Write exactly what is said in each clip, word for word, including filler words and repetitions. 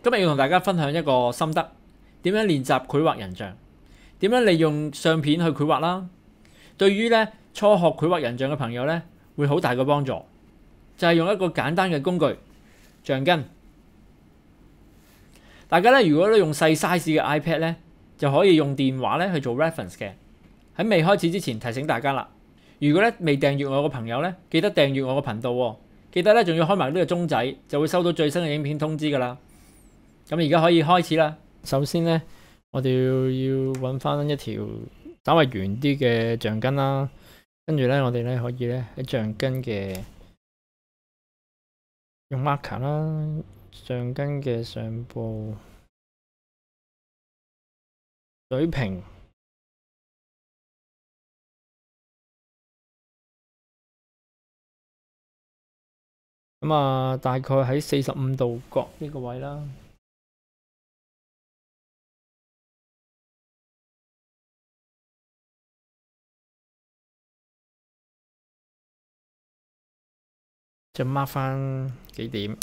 今日要同大家分享一個心得，點樣練習繪畫人像，點樣利用相片去繪畫啦。對於咧初學繪畫人像嘅朋友咧，會好大個幫助。就係用一個簡單嘅工具，橡筋。大家咧如果咧用細 size 嘅 iPad 咧，就可以用電話咧去做 reference 嘅。喺未開始之前提醒大家啦，如果咧未訂閱我嘅朋友咧，記得訂閱我個頻道喎。記得咧仲要開埋呢個鐘仔，就會收到最新嘅影片通知㗎啦。咁而家可以開始啦。首先咧，我哋要揾翻一條稍微圓啲嘅橡筋啦。跟住咧，我哋咧可以咧喺橡筋嘅用 marker 啦，橡筋嘅上部水平。咁啊，大概喺四十五度角呢個位啦。就 mark 翻幾點，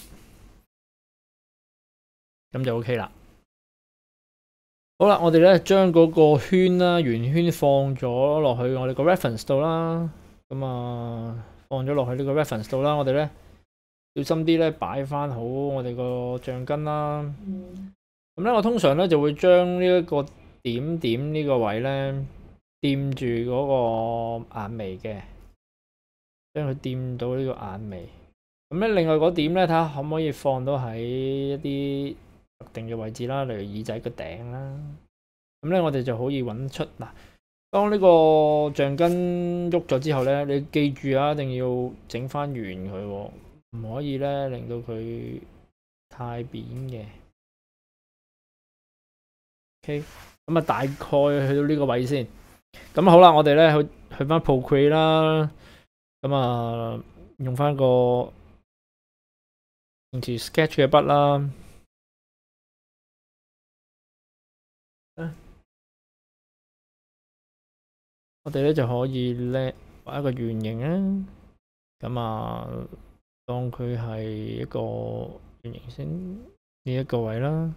咁就 OK 啦。好啦，我哋咧將嗰個圈啦，圓圈放咗落去我哋個 reference 度啦。咁啊，放咗落去呢個 reference 度啦。我哋咧小心啲咧，擺翻好我哋個橡筋啦。咁咧，我通常咧就會將呢一個點點呢個位咧掂住嗰個眼眉嘅，將佢掂到呢個眼眉。咁咧，另外嗰點咧，睇下可唔可以放到喺一啲特定嘅位置啦，例如耳仔個頂啦。咁咧，我哋就可以揾出嗱，當呢個橡筋喐咗之後咧，你記住啊，一定要整翻圓佢，唔可以咧令到佢太扁嘅。OK，咁啊，大概去到呢個位先。咁好啦，我哋咧去去翻 Procreate 啦。咁啊，用翻個用住 sketch 嘅筆啦，我哋咧就可以咧畫一個圓形啊。咁啊，當佢係一個圓形先，呢一個位啦。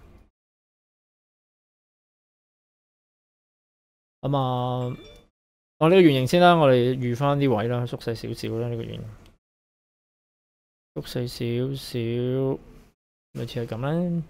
咁啊，我呢個圓形先啦，我哋預翻啲位啦，縮細少少啦，呢個圓形縮細少少，類似係咁啦。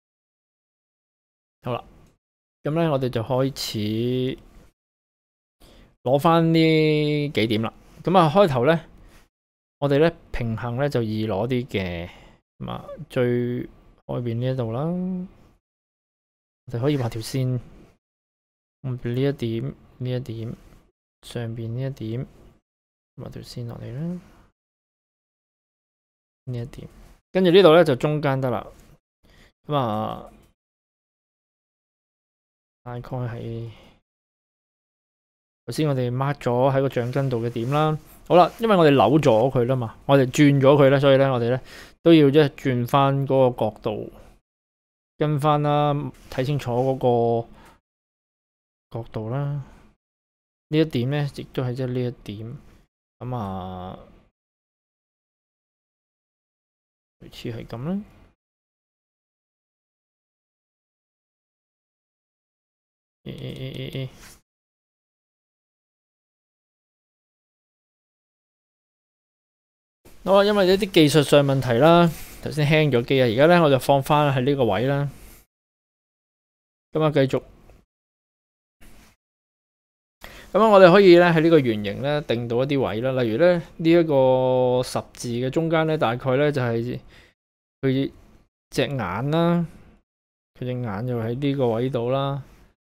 好啦，咁咧我哋就開始攞翻呢幾點啦。咁啊，開頭咧，我哋咧平衡咧就易攞啲嘅。咁啊，最外邊呢一度啦，我哋可以畫條線，外邊呢一點呢一點，上邊呢一點畫條線落嚟啦，呢一點，跟住呢度咧就中間得啦。咁啊，大概係頭先我哋 mark 咗喺個橡筋度嘅點啦。好啦，因為我哋扭咗佢啦嘛，我哋轉咗佢咧，所以咧我哋咧都要即係轉翻嗰個角度，跟翻啦，睇清楚嗰個角度啦。呢一點咧，亦都係即係呢一點。咁啊，類似係咁啦。誒誒誒誒誒。好啊，因為一啲技術上問題啦，頭先輕咗機啊，而家咧我就放翻喺呢個位啦。咁啊，繼續。咁啊，我哋可以咧喺呢個圓形咧定到一啲位啦，例如咧呢一個十字嘅中間咧，大概咧就係佢隻眼啦，佢隻眼就喺呢個位度啦。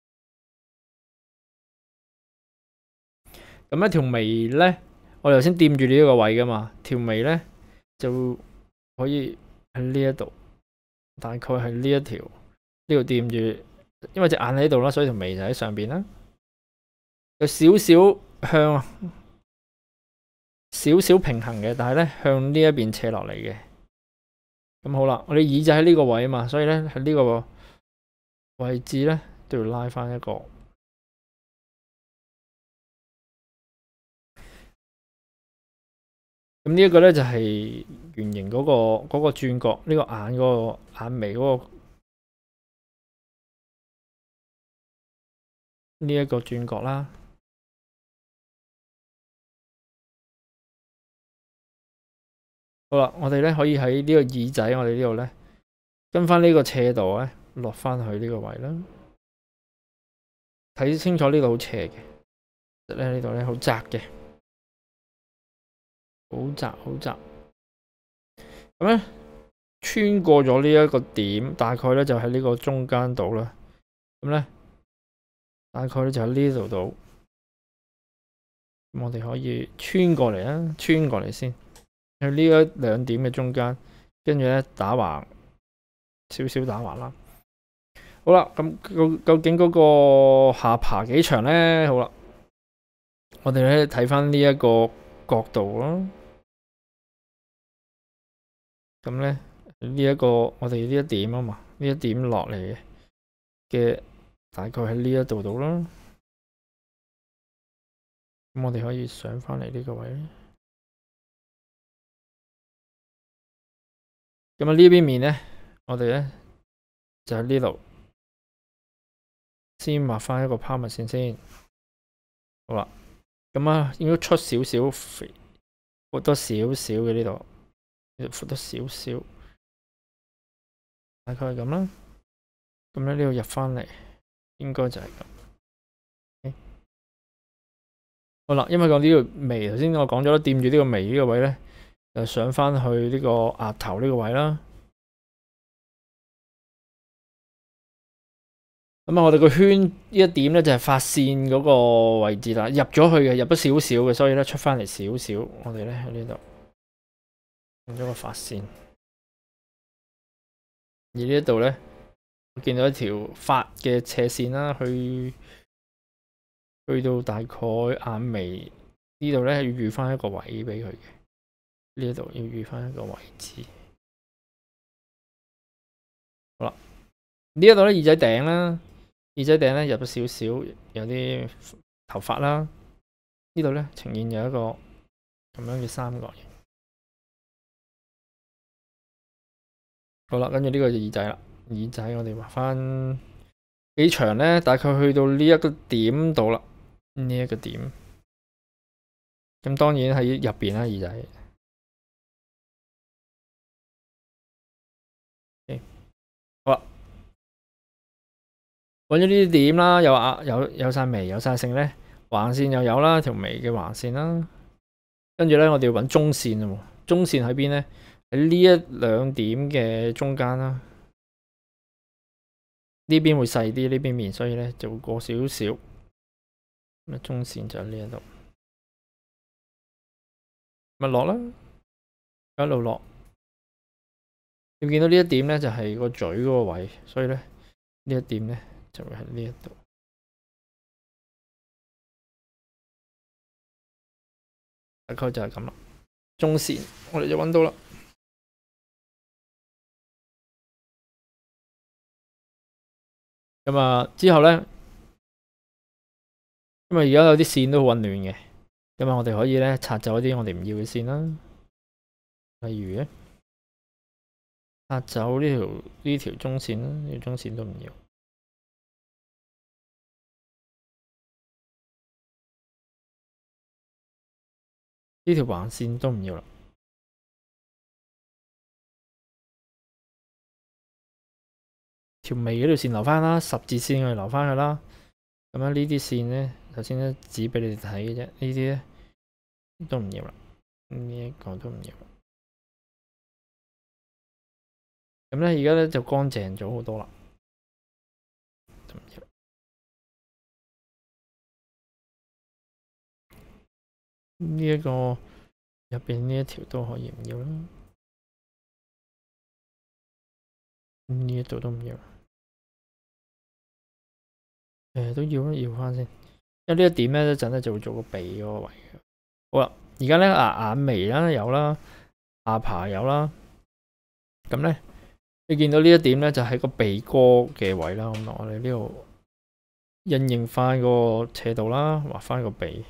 咁一條眉咧，我哋頭先掂住呢一個位噶嘛，條眉咧就可以喺呢一度，大概係呢一條呢度掂住，因為隻眼喺度啦，所以條眉就喺上邊啦。有少少向少少平衡嘅，但係咧向呢一邊斜落嚟嘅。咁好啦，我哋耳仔喺呢個位啊嘛，所以咧喺呢個位置咧都要拉翻一個。咁呢一個咧就係圓形嗰個嗰個轉角，呢個眼嗰個眼眉嗰個呢一個轉角啦。好啦，我哋咧可以喺呢個耳仔，我哋呢度咧跟翻呢個斜度咧落翻去呢個位啦。睇清楚呢度好斜嘅，其實咧呢度咧好窄嘅，好窄好窄。咁咧穿過咗呢一個點，大概咧就喺呢個中間度啦。咁咧大概咧就喺呢度度。咁我哋可以穿過嚟啊，穿過嚟先。喺呢一兩點嘅中間，跟住咧打橫，少少打橫啦。好啦，咁究究竟嗰個下巴幾長咧？好啦，我哋咧睇翻呢一個角度咯。咁咧呢一個我哋呢一點啊嘛，呢一點落嚟嘅大概喺呢一度度啦。咁我哋可以上翻嚟呢個位。咁啊呢邊面咧，我哋咧就喺呢度先畫翻一個拋物線先。好啦，咁啊應該出少少肥，闊多少少嘅呢度，呢度闊多少少，大概係咁啦。咁咧呢度入翻嚟，應該就係咁。Okay. 好啦，因為講呢個眉，頭先我講咗啦，掂住呢個眉呢個位咧。就上翻去呢個額頭呢個位啦。咁啊，我哋個圈呢一點咧就係髮線嗰個位置啦，入咗去嘅，入咗少少嘅，所以咧出翻嚟少少。我哋咧喺呢度用咗個髮線，而呢一度咧，我見到一條髮嘅斜線啦，去去到大概眼眉呢度咧，要預翻一個位俾佢嘅。呢度要預翻一個位置。好啦，呢一度咧耳仔頂啦，耳仔頂咧入咗少少，有啲頭髮啦。呢度咧呈現有一個咁樣嘅三角形。好啦，跟住呢個耳仔啦，耳仔我哋畫翻幾長咧，大概去到呢一個點度啦，呢一個點。咁當然喺入邊啦，耳仔。好啦，揾咗呢啲點啦，有啊有有晒眉，有晒性咧，橫線又有啦，條眉嘅橫線啦。跟住咧，我哋要揾中線喎。中線喺邊咧？喺呢一兩點嘅中間啦。呢邊會細啲，呢邊面，所以咧就會過少少。咁啊，中線就喺呢一度，咪落啦，一路落。你見到呢一點咧，就係個嘴嗰個位，所以咧呢一點咧就會喺呢一度。大概就係咁啦。中線我哋就揾到啦。咁啊之後咧，因為而家有啲線都好混亂嘅，咁啊我哋可以咧拆走一啲我哋唔要嘅線啦。例如咧，拆走呢條呢條中線啦，呢條中線都唔要。呢條橫線都唔要啦。條眉嗰條線留翻啦，十字線我哋留翻佢啦。咁樣呢啲線咧，頭先咧指俾你哋睇嘅啫，呢啲咧都唔要啦，呢一個都唔要。咁咧而家咧就乾淨咗好多啦。呢一個入邊呢一條都可以唔要啦，呢一度都唔要。誒，都要啦，要翻先。因為呢一點咧，一陣咧就會做個鼻嗰個位。好啦，而家咧啊眼眉啦有啦，下巴有啦。咁咧，你見到呢一點咧，就喺個鼻哥嘅位啦。咁我哋呢度印認翻個斜度啦，畫翻個鼻。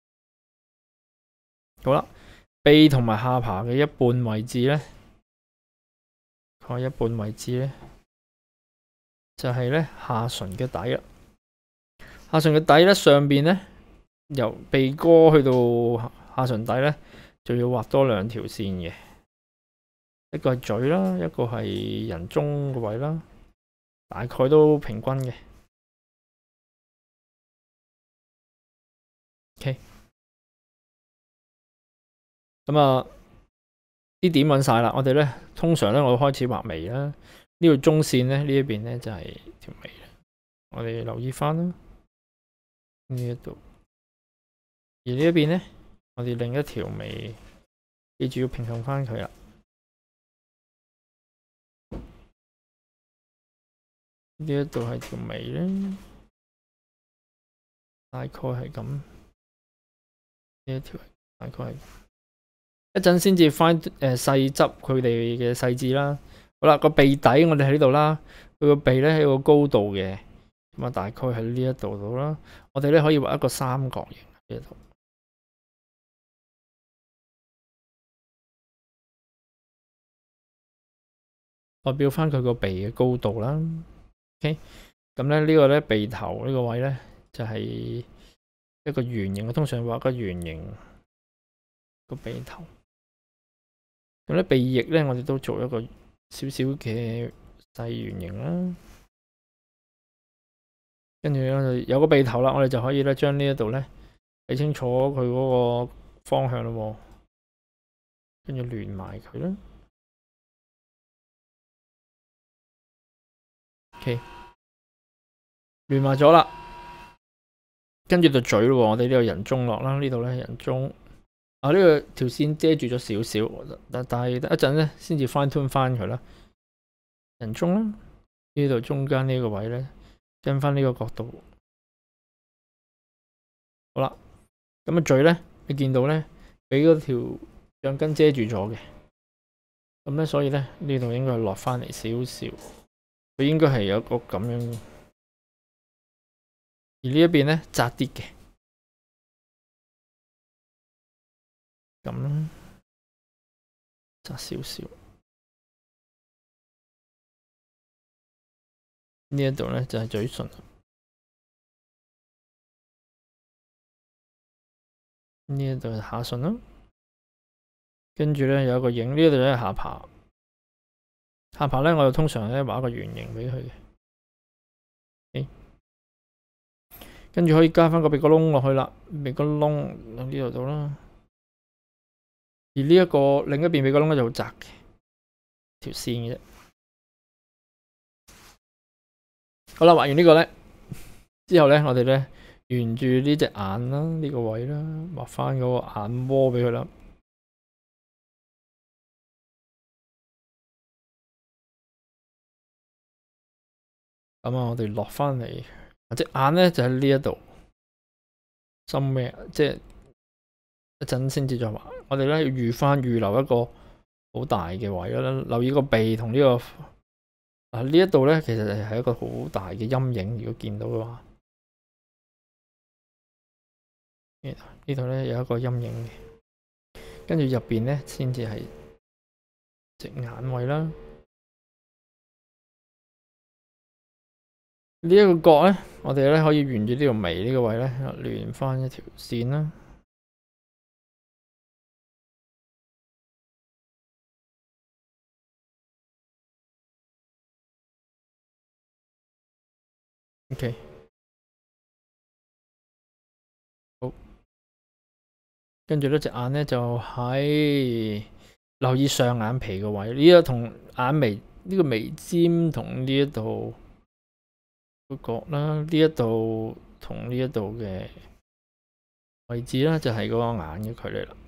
好啦，鼻同埋下巴嘅一半位置咧，個一半位置咧，就係咧下唇嘅底啦。 下唇嘅底咧，上邊咧由鼻哥去到下唇底咧，就要畫多兩條線嘅，一個係嘴啦，一個係人中個位啦，大概都平均嘅。OK，咁啊啲點揾晒啦，我哋咧通常咧我開始畫眉啦，呢條中線咧呢一邊咧就係條眉啦，我哋留意翻啦呢一度，而呢一邊咧我哋另一條眉，記住要平衡翻佢啦。呢一度係條眉咧，大概係咁。呢一條大概係一陣先至翻誒細執佢哋嘅細緻啦。好啦，個鼻底我哋喺呢度啦，佢個鼻咧喺個高度嘅，咁啊大概喺呢一度度啦。我哋咧可以畫一個三角形喺呢度，代表翻佢個鼻嘅高度啦。OK，咁咧呢個咧鼻頭呢個位咧就係一個圓形，我通常畫個圓形個鼻頭。咁咧鼻翼咧，我哋都做一個少少嘅細圓形啦。跟住咧有個鼻頭啦，我哋就可以咧將呢一度咧睇清楚佢嗰個方向咯。跟住連埋佢啦。OK，連埋咗啦。跟住就嘴咯，我哋呢度人中落啦，呢度咧人中。啊！呢、這個條線遮住咗少少，但但係一陣咧先至 fine tune 翻佢啦。人中啦，呢度中間呢個位咧，跟翻呢個角度。好啦，咁啊嘴咧，你見到咧，俾嗰條橡筋遮住咗嘅。咁咧，所以咧呢度應該落翻嚟少少，佢應該係有個咁樣。而呢一邊咧窄啲嘅。咁啦，窄少少。呢一度咧就係嘴唇，呢一度係下唇啦。跟住咧有一個影，呢度咧係下巴。下巴咧我就通常咧畫一個圓形俾佢嘅。跟住可以加翻個鼻哥窿落去啦，鼻哥窿喺呢度度啦。而呢一個另一邊鼻哥窿咧就好窄嘅條線嘅啫。好啦，畫完呢個咧之後咧，我哋咧沿住呢隻眼啦，呢個位啦，畫翻嗰個眼窩俾佢啦。咁啊，我哋落翻嚟，隻眼咧就喺呢一度，深咩？即係一陣先至再畫。我哋咧要預翻預留一個好大嘅位啦，留意個鼻同呢個啊呢一度咧，其實係一個好大嘅陰影。如果見到嘅話，呢度咧有一個陰影嘅，跟住入邊咧先至係隻眼位啦。呢一個角咧，我哋咧可以沿住呢條眉呢個位咧，連翻一條線啦。OK， 好，跟住呢隻眼咧就喺留意上眼皮個位，呢個同眼眉呢個眉尖同呢一度個角啦，呢一度同呢一度嘅位置啦，就係嗰個眼嘅距離啦。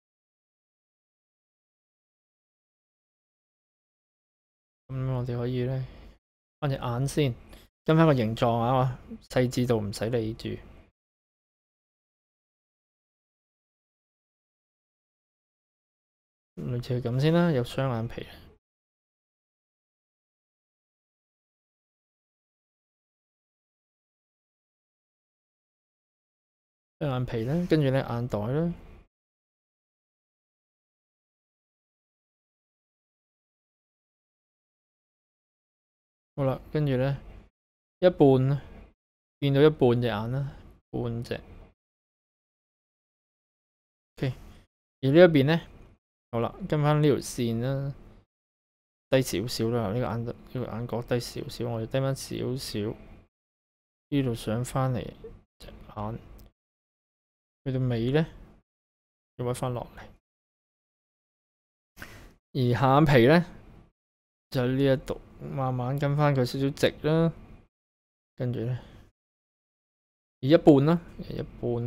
咁我哋可以咧翻隻眼先，跟翻個形狀啊，細緻度唔使理住。類似係咁先啦，有雙眼皮。雙眼皮咧，跟住咧眼袋啦。好啦，跟住咧一半見到一半隻眼啦，半隻。OK，而呢一邊咧，好啦，跟翻呢條線啦，低少少啦，呢個眼呢個眼角低少少，我哋低翻少少，呢度上翻嚟隻眼，去到尾咧，要屈翻落嚟。而下眼皮咧，就喺呢一度，慢慢跟翻佢少少直啦，跟住咧，而一半啦，一半。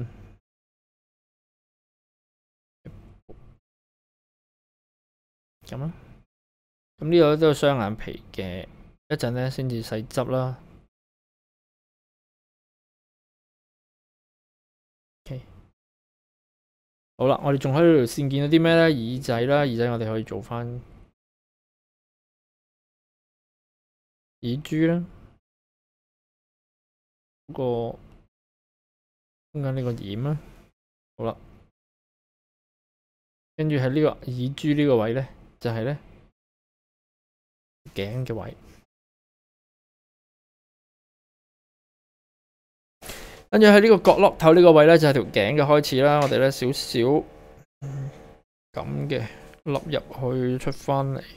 咁啦，咁呢度都有雙眼皮嘅，一陣咧先至細執啦。OK，好啦，我哋仲喺度條線見到啲咩咧？耳仔啦，耳仔我哋可以做翻耳珠啦，嗰、嗰個中間呢個掩啦，好啦，跟住喺呢個耳珠呢個位咧，就係咧頸嘅位。跟住喺呢個角落頭呢個位咧，就係條頸嘅開始啦。我哋咧少少咁嘅凹入去出翻嚟，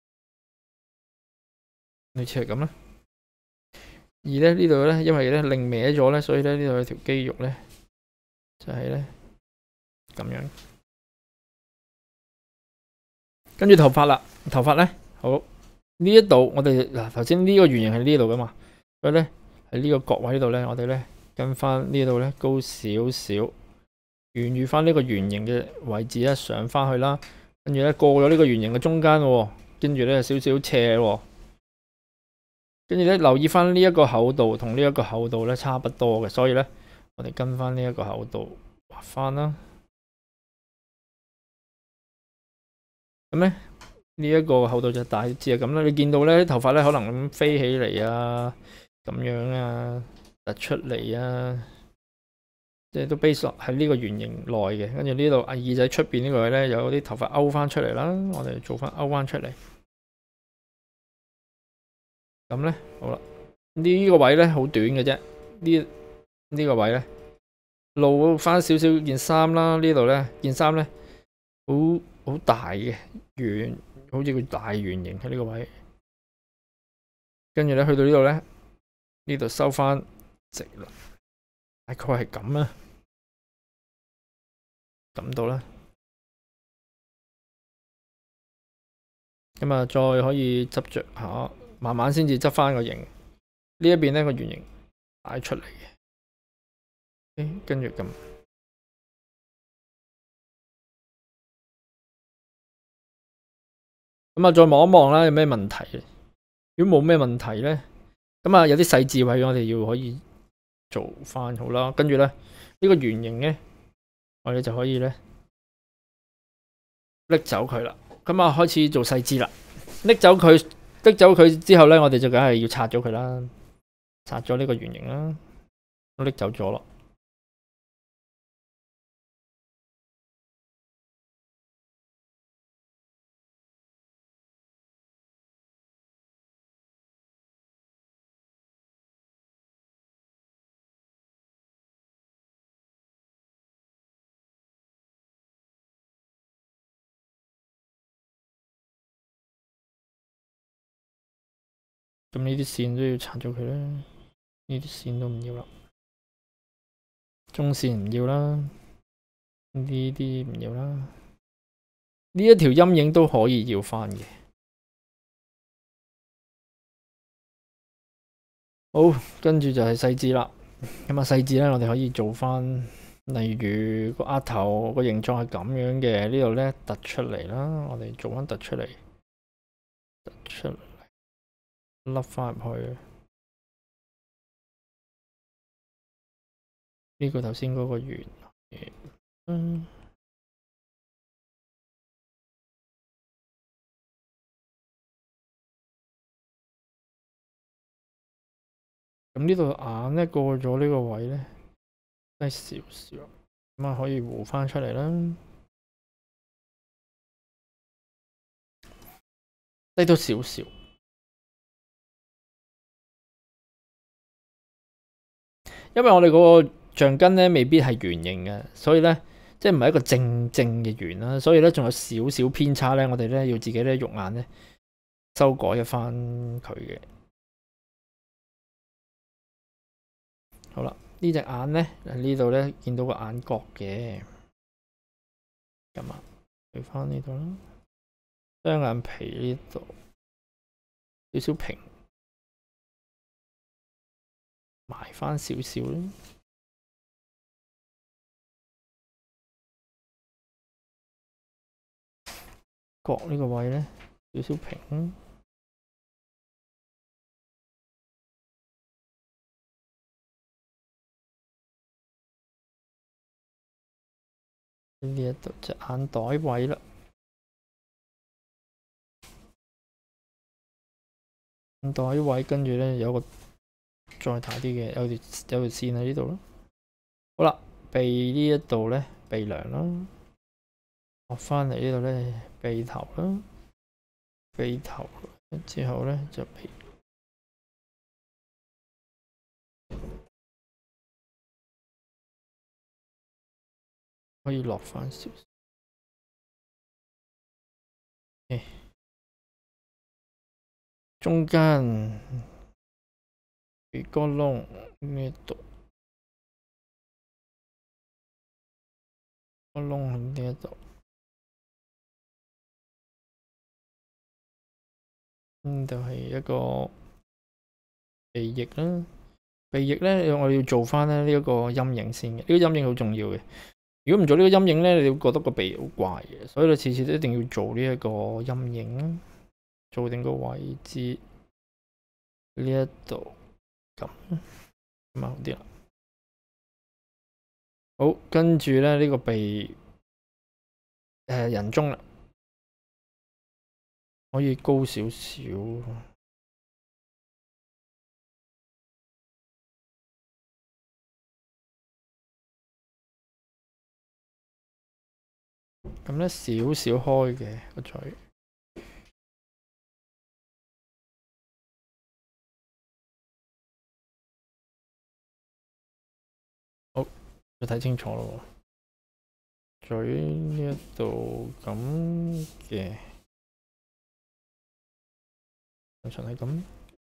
類似係咁啦。而咧呢度咧，因為咧擰歪咗咧，所以咧呢度有條肌肉咧，就係咧咁樣。跟住頭髮啦，頭髮咧好呢一度，我哋嗱頭先呢個圓形係呢度噶嘛，所以咧喺呢個角位度咧，我哋咧。跟翻呢度咧高少少，沿住翻呢個圓形嘅位置咧上翻去啦，跟住咧過咗呢個圓形嘅中間喎，跟住咧有少少斜喎，跟住咧留意翻呢一個厚度同呢一個厚度咧差不多嘅，所以咧我哋跟翻呢一個厚度畫翻啦。咁咧呢一個厚度就大致係咁啦。你見到咧啲頭髮咧可能咁飛起嚟啊，咁樣啊。突出嚟啊！即係都 base 落喺呢個圓形內嘅，跟住呢度耳仔出邊呢個位咧，有啲頭髮勾翻出嚟啦。我哋做翻勾翻出嚟，咁咧好啦。呢個位咧好短嘅啫，呢呢個位咧露翻少少件衫啦。呢度咧件衫咧好好大嘅圓，好似個大圓形喺呢個位。跟住咧去到呢度咧，呢度收翻。直啦，大概係咁啦，咁到啦，咁啊再可以執着下，慢慢先至執翻個形。呢一邊呢個圓形帶出嚟嘅，跟住咁，咁啊再望一望啦，有咩問題？如果冇咩問題咧，咁啊有啲細節位我哋要可以。做翻好啦，跟住咧呢、這個圓形咧，我哋就可以咧拎走佢啦。咁啊，開始做細節啦。拎走佢，拎走佢之後咧，我哋就梗係要拆咗佢啦。拆咗呢個圓形啦，都拎走咗咯。咁呢啲線都要拆咗佢啦，呢啲線都唔要啦，中線唔要啦，呢啲唔要啦，呢一條陰影都可以要翻嘅。好，跟住就係細節啦。咁啊細節咧，我哋可以做翻，例如個額頭個形狀係咁樣嘅，呢度咧突出嚟啦，我哋做翻突出嚟，突出嚟。凹翻入去，呢個頭先嗰個圓，嗯，咁呢度眼咧過咗呢個位咧，低少少，咁啊可以糊翻出嚟啦，低多少少。 因為我哋嗰個橡筋咧未必係圓形嘅，所以咧即係唔係一個正正嘅圓啦，所以咧仲有少少偏差咧，我哋咧要自己咧肉眼咧修改一翻佢嘅。好啦，呢隻眼咧喺呢度咧見到個眼角嘅，咁啊，去翻呢度啦，雙眼皮呢度少少平，埋翻少少啦。角呢個位咧少少平，呢一度隻眼袋位啦，眼袋位跟住咧有個再大啲嘅，有條有條線喺呢度咯。好啦，鼻呢一度咧鼻梁啦，落翻嚟呢度咧鼻頭啦，鼻頭之後咧就鼻。可以落翻少少，欸，中間鼻哥窿呢度，個窿喺呢度，呢度係一個鼻翼啦。鼻翼咧，我哋要做翻咧呢一個陰影先嘅，呢個陰影好重要嘅。如果唔做呢個陰影咧，你會覺得個鼻好怪嘅，所以你次次都一定要做呢一個陰影，做定個位置呢一度咁，咁啊好啲啦。好，跟住咧呢個鼻誒人中啦，可以高少少。咁咧少少開嘅個嘴，好，再睇清楚咯。嘴呢一度咁嘅，通常係咁。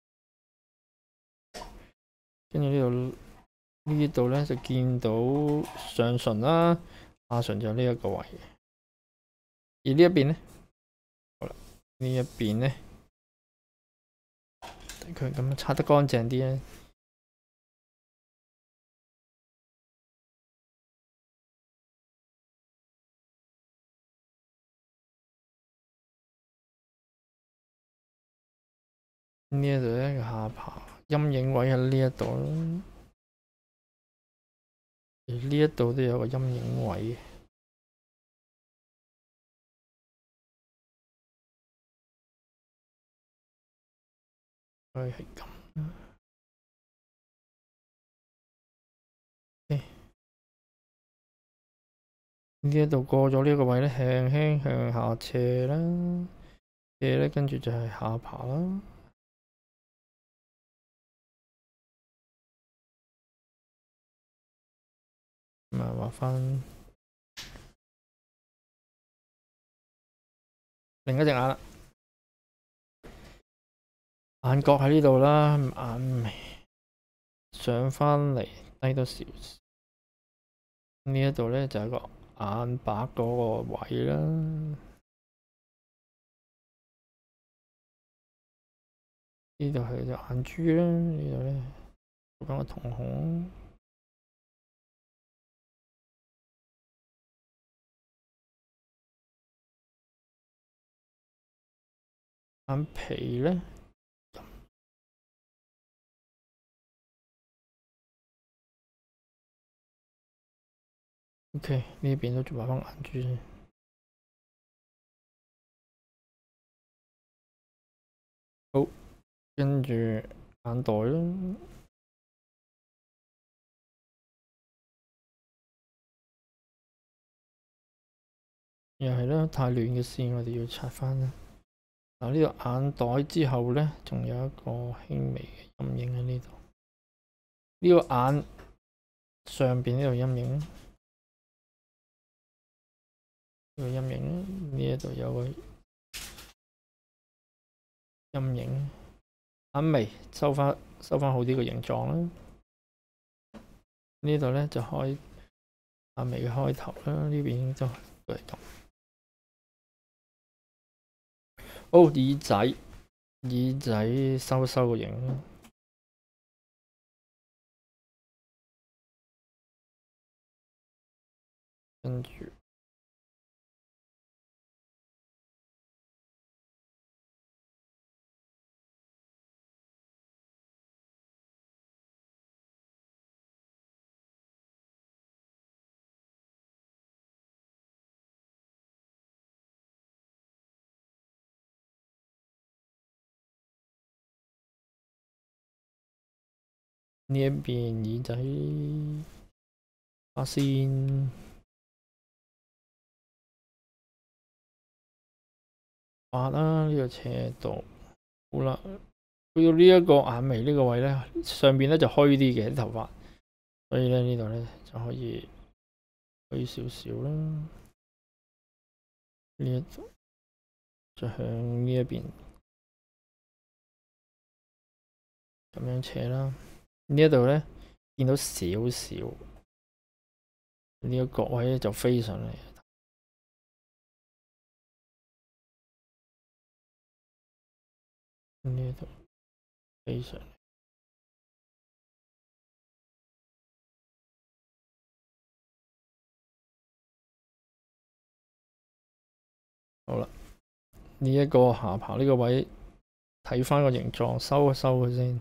跟住呢度呢度咧就見到上唇啦，下唇就呢一個位。而呢一邊咧，好啦，呢一邊咧，佢咁樣擦得乾淨啲咧。呢一度咧個下巴陰影位喺呢一度啦，而呢一度都有個陰影位。佢係咁。呢一度過咗呢個位咧，輕輕向下斜啦，斜咧跟住就係下巴啦。咁啊，畫翻另一隻眼啦，眼角喺呢度啦，眼眉上翻嚟低多少少。呢一度咧就係個眼白嗰個位啦，呢度係隻眼珠啦，呢度咧做翻個瞳孔，眼皮咧。OK，呢邊都做埋翻眼珠先。好，跟住眼袋啦，又係啦，太亂嘅線我哋要拆翻啦。嗱，呢個眼袋之後咧，仲有一個輕微嘅陰影喺呢度。呢個眼上邊呢度陰影，呢個陰影，呢一度有個陰影，眼眉收翻收翻好啲個形狀啦。呢度咧就開眼眉嘅開頭啦，呢邊都都係咁。好，耳仔耳仔收收個形，跟住呢一邊耳仔畫線，畫啦呢個斜度，好啦，去到呢一個眼眉呢個位咧，上邊咧就虛啲嘅啲頭髮，所以咧呢度咧就可以虛少少啦。呢一度就向呢一邊咁樣斜啦。呢一度咧見到少少呢個角位咧就飛上嚟。呢度飛上嚟，好啦，呢一個下巴呢個位睇翻個形狀，收一收佢先。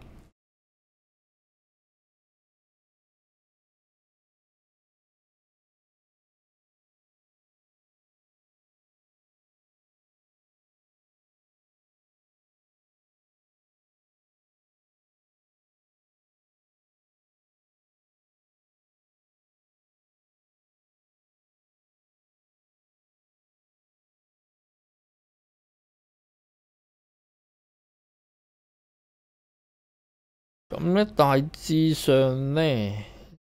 咁咧大致上咧，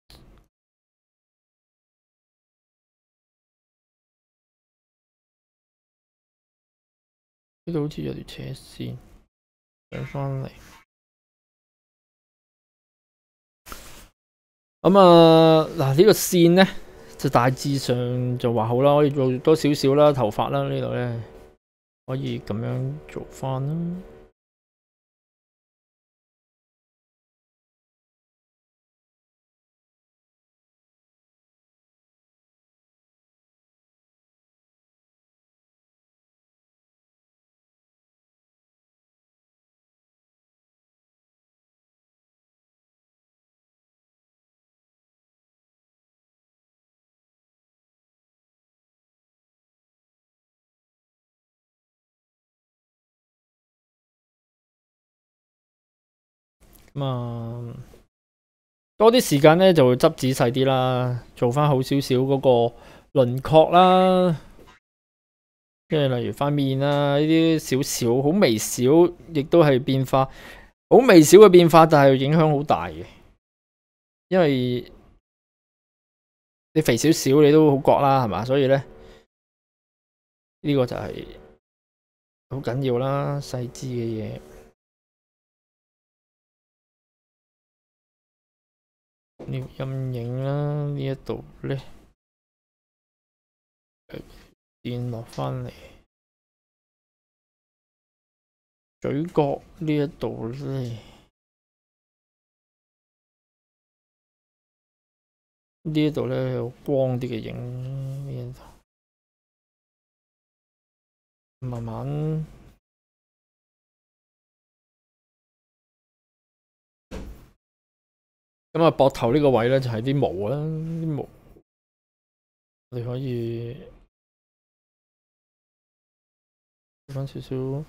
呢度好似有條斜線上翻嚟。咁啊，嗱、這、呢個線咧就大致上就畫好啦，可以做多少少啦，頭髮啦呢度咧可以咁樣做翻啦。咁啊，多啲時間咧就會執仔細啲啦，做翻好少少嗰個輪廓啦，即係例如塊面啊呢啲少少好微小，亦都係變化好微小嘅變化，但係影響好大嘅，因為你肥少少你都好覺啦，係嘛？所以咧呢個就係好緊要啦，細緻嘅嘢。呢個陰影啦，呢一度咧墊落翻嚟，嘴角呢一度咧，呢一度咧有光啲嘅影，呢一度慢慢咁啊，膊頭呢個位咧就係啲毛啦，啲毛你可以翻少少。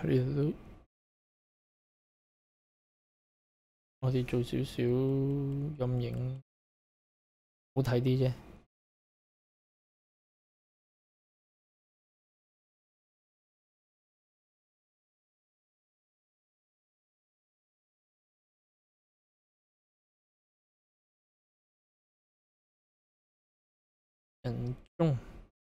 呢度都我哋做少少陰影，好睇啲啫。人中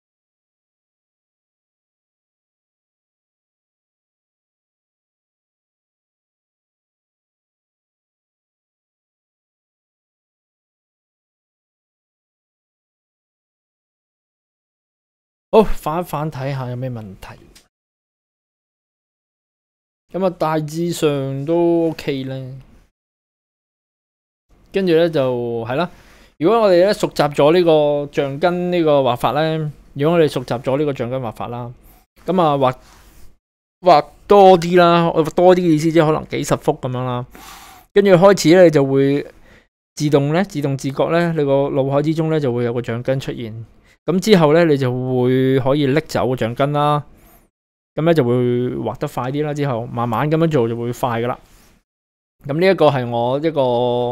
好反一反睇下有咩問題。咁啊，大致上都 OK 咧。跟住咧就係啦。如果我哋咧熟習咗呢個橡筋呢個畫法咧，如果我哋熟習咗呢個橡筋畫法啦，咁啊畫畫多啲啦，多啲嘅意思即係可能幾十幅咁樣啦。跟住開始咧就會自動咧自動自覺咧，你個腦海之中咧就會有個橡筋出現。咁之後咧你就會可以拎走個橡筋啦。咁咧就會畫得快啲啦。之後慢慢咁樣做就會快噶啦。咁呢一個係我一個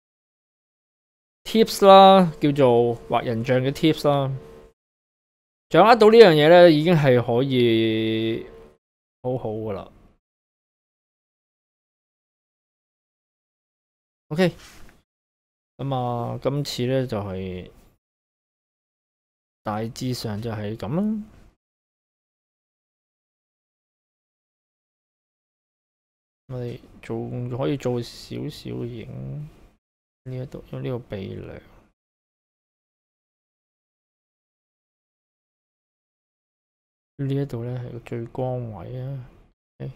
tips 啦，叫做畫人像嘅 tips 啦。掌握到呢樣嘢咧，已經係可以好好噶啦。OK，咁啊，今次咧就係大致上就係咁啦。我哋做可以做少少影呢一度，用呢個鼻梁。呢一度咧係個最光位啊！欸、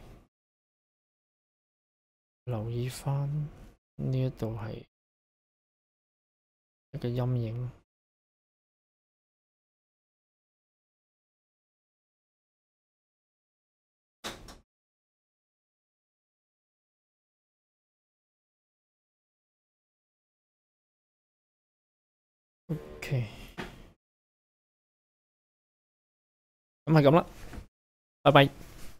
留意翻呢一度係一個陰影。OK，咁係咁啦，拜拜。呢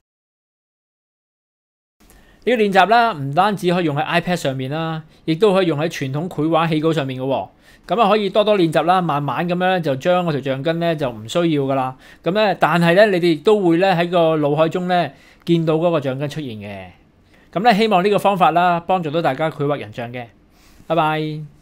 個練習啦，唔單止可以用喺 iPad 上面啦，亦都可以用喺傳統繪畫起稿上面嘅喎。咁啊，可以多多練習啦，慢慢咁樣就將嗰條橡筋咧就唔需要噶啦。咁咧，但係咧，你哋亦都會咧喺個腦海中咧見到嗰個橡筋出現嘅。咁咧，希望呢個方法啦，幫助到大家繪畫人像嘅。拜拜。